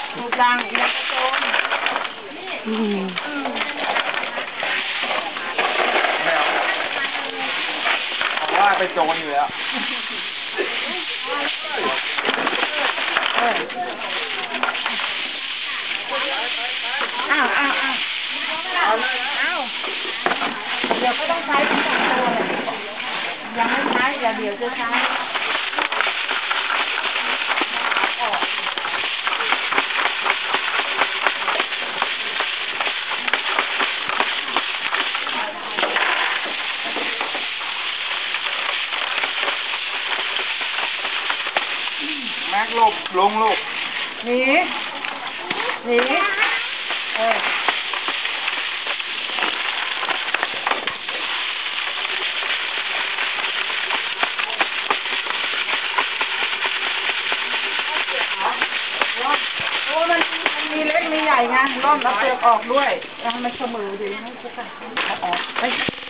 ดูกลางเอียงกระโจนแมวว่าไปโจรอยู่แล้วอ้าวเดี๋ยวก็ต้องใช้ทั้งสองตัวเลยยังไม่ใช้เดี๋ยวจะใช้แม็กลบลงลูกหนีมันมีเล็กมีใหญ่ไงร่อนแล้วเปลือกออกด้วยให้มันเสมอดีให้พวกกันออกไป